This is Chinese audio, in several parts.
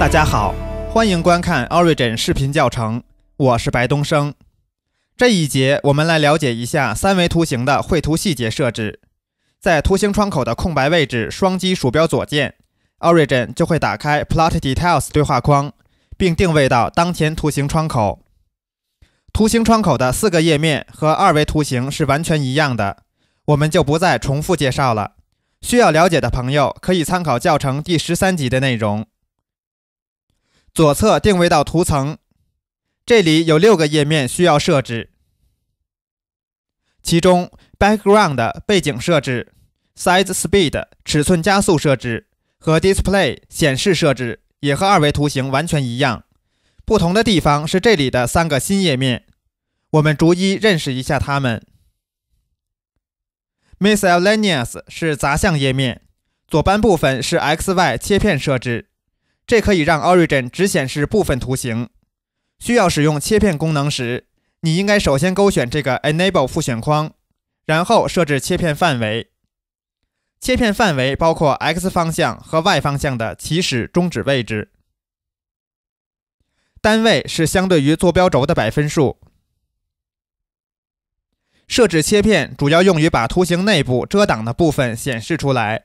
大家好，欢迎观看 Origin 视频教程，我是白东升。这一节我们来了解一下三维图形的绘图细节设置。在图形窗口的空白位置双击鼠标左键， Origin 就会打开 Plot Details 对话框，并定位到当前图形窗口。图形窗口的4个页面和二维图形是完全一样的，我们就不再重复介绍了。需要了解的朋友可以参考教程第13集的内容。左侧定位到图层，这里有6个页面需要设置，其中 Background 背景设置、Size Speed 尺寸加速设置和 Display 显示设置也和二维图形完全一样，不同的地方是这里的3个新页面，我们逐一认识一下它们。Miscellaneous 是杂项页面，左半部分是 XY 切片设置，这可以让 Origin 只显示部分图形。需要使用切片功能时，你应该首先勾选这个 Enable 复选框，然后设置切片范围。切片范围包括 X 方向和 Y 方向的起始、终止位置。单位是相对于坐标轴的百分数。设置切片主要用于把图形内部遮挡的部分显示出来。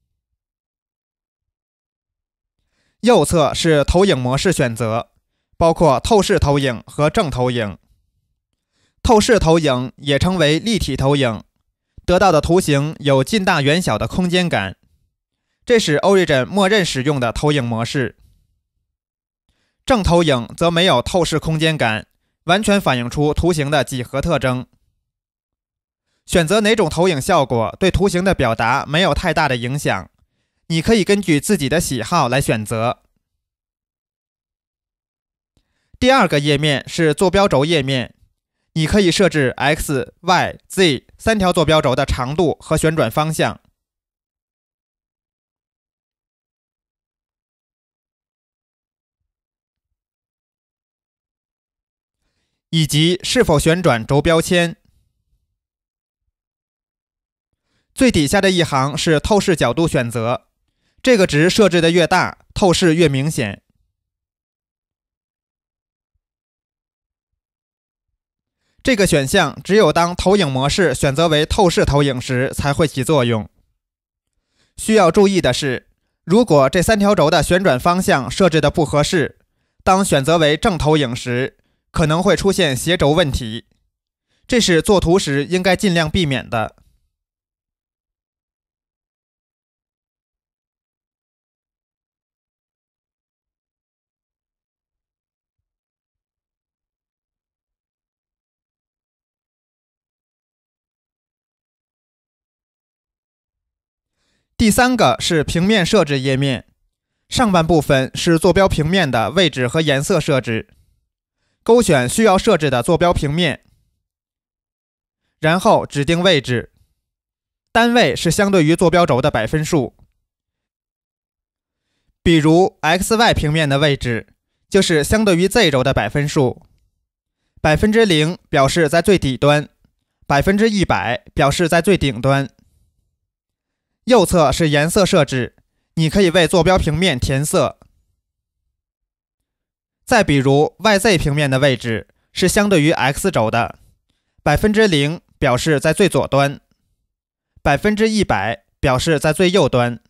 右侧是投影模式选择，包括透视投影和正投影。透视投影也称为立体投影，得到的图形有近大远小的空间感，这是 Origin 默认使用的投影模式。正投影则没有透视空间感，完全反映出图形的几何特征。选择哪种投影效果对图形的表达没有太大的影响，你可以根据自己的喜好来选择。第2个页面是坐标轴页面，你可以设置 X、Y、Z 3条坐标轴的长度和旋转方向，以及是否旋转轴标签。最底下的一行是透视角度选择，这个值设置的越大，透视越明显。这个选项只有当投影模式选择为透视投影时才会起作用。需要注意的是，如果这3条轴的旋转方向设置的不合适，当选择为正投影时，可能会出现斜轴问题，这是作图时应该尽量避免的。第3个是平面设置页面，上半部分是坐标平面的位置和颜色设置，勾选需要设置的坐标平面，然后指定位置，单位是相对于坐标轴的百分数。比如 XY 平面的位置就是相对于 Z 轴的百分数，0% 表示在最底端，100% 表示在最顶端。右侧是颜色设置，你可以为坐标平面填色。再比如 YZ 平面的位置是相对于 X 轴的，0% 表示在最左端，100% 表示在最右端。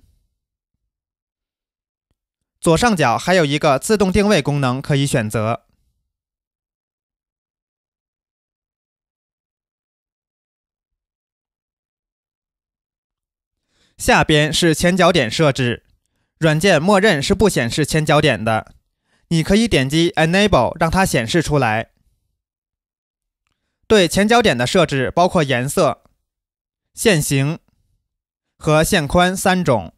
左上角还有一个自动定位功能可以选择。下边是前脚点设置，软件默认是不显示前脚点的，你可以点击 Enable 让它显示出来。对前脚点的设置包括颜色、线型和线宽3种。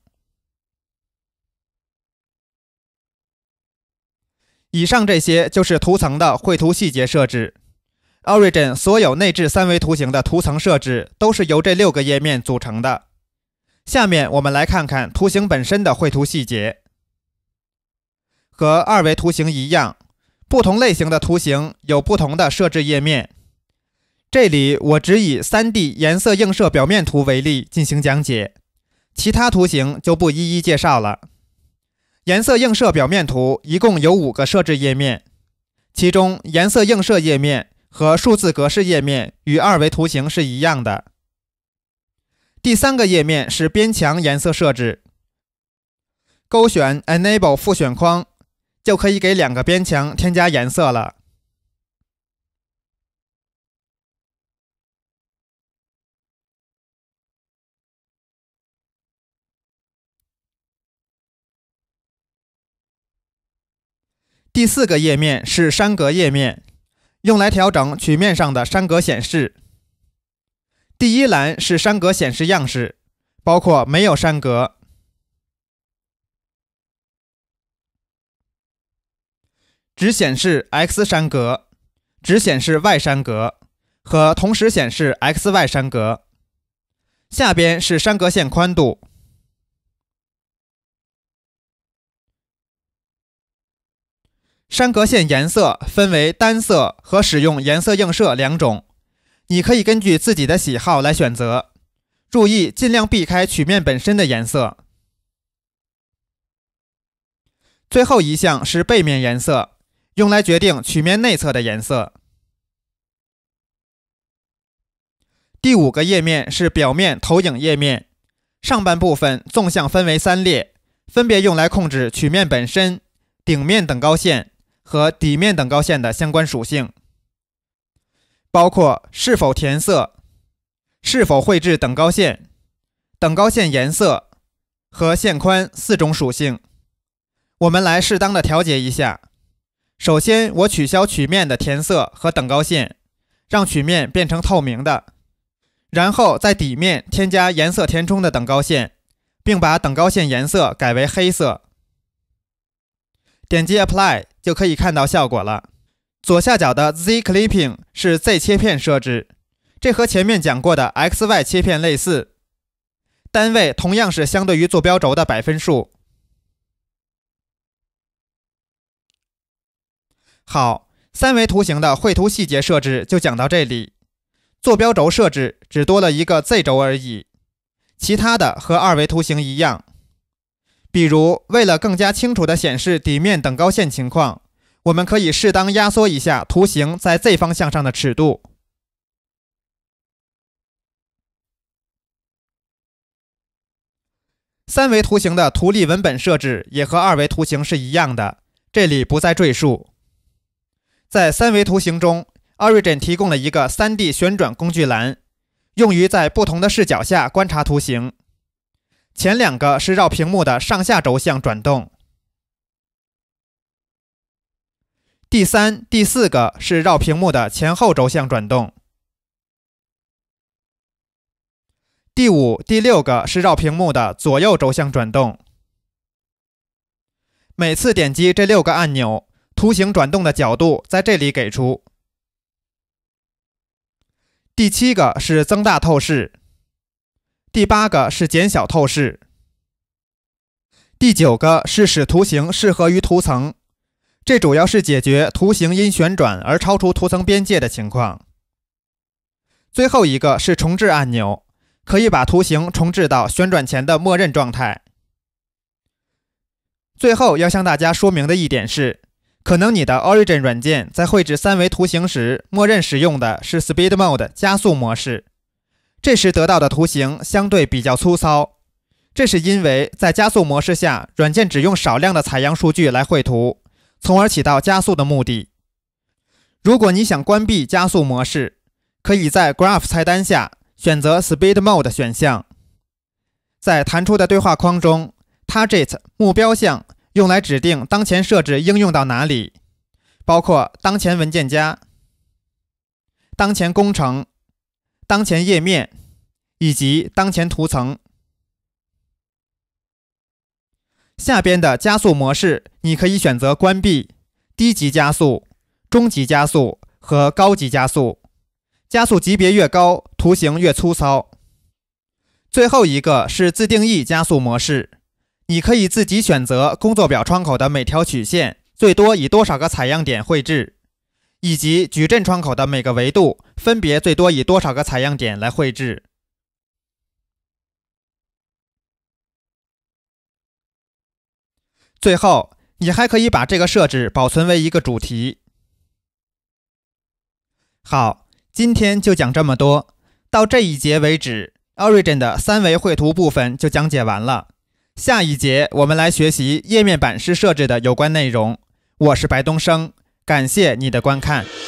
以上这些就是图层的绘图细节设置。Origin 所有内置3维图形的图层设置都是由这6个页面组成的。下面我们来看看图形本身的绘图细节。和2维图形一样，不同类型的图形有不同的设置页面。这里我只以 3D 颜色映射表面图为例进行讲解，其他图形就不一一介绍了。 颜色映射表面图一共有5个设置页面，其中颜色映射页面和数字格式页面与二维图形是一样的。第3个页面是边墙颜色设置，勾选 Enable 复选框，就可以给2个边墙添加颜色了。第4个页面是栅格页面，用来调整曲面上的栅格显示。第1栏是栅格显示样式，包括没有栅格、只显示 X 栅格、只显示 Y 栅格和同时显示 XY 栅格。下边是栅格线宽度。栅格线颜色分为单色和使用颜色映射2种，你可以根据自己的喜好来选择，注意尽量避开曲面本身的颜色。最后一项是背面颜色，用来决定曲面内侧的颜色。第5个页面是表面投影页面，上半部分纵向分为3列，分别用来控制曲面本身、顶面等高线和底面等高线的相关属性，包括是否填色、是否绘制等高线、等高线颜色和线宽4种属性。我们来适当的调节一下。首先，我取消曲面的填色和等高线，让曲面变成透明的，然后在底面添加颜色填充的等高线，并把等高线颜色改为黑色。点击 Apply 就可以看到效果了。左下角的 Z Clipping 是 Z 切片设置，这和前面讲过的 XY 切片类似，单位同样是相对于坐标轴的百分数。好，3维图形的绘图细节设置就讲到这里。坐标轴设置只多了一个 Z 轴而已，其他的和2维图形一样。比如，为了更加清楚地显示底面等高线情况，我们可以适当压缩一下图形在 Z 方向上的尺度。3维图形的图例文本设置也和2维图形是一样的，这里不再赘述。在3维图形中， Origin 提供了一个 3D 旋转工具栏，用于在不同的视角下观察图形。前2个是绕屏幕的上下轴向转动，第3、第4个是绕屏幕的前后轴向转动，第5、第6个是绕屏幕的左右轴向转动。每次点击这6个按钮，图形转动的角度在这里给出。第7个是增大透视，第8个是减小透视，第9个是使图形适合于图层，这主要是解决图形因旋转而超出图层边界的情况。最后一个是重置按钮，可以把图形重置到旋转前的默认状态。最后要向大家说明的一点是，可能你的 Origin 软件在绘制3维图形时，默认使用的是 Speed Mode 加速模式，这时得到的图形相对比较粗糙。这是因为在加速模式下，软件只用少量的采样数据来绘图，从而起到加速的目的。如果你想关闭加速模式，可以在 Graph 菜单下选择 Speed Mode 选项。在弹出的对话框中 Target 目标项用来指定当前设置应用到哪里，包括当前文件夹、当前工程、当前页面以及当前图层。下边的加速模式你可以选择关闭、低级加速、中级加速和高级加速，加速级别越高，图形越粗糙。最后一个是自定义加速模式，你可以自己选择工作表窗口的每条曲线最多以多少个采样点绘制，以及矩阵窗口的每个维度分别最多以多少个采样点来绘制。 最后，你还可以把这个设置保存为一个主题。好，今天就讲这么多。到这一节为止， Origin 的三维绘图部分就讲解完了。下一节我们来学习页面版式设置的有关内容。我是白东升，感谢你的观看。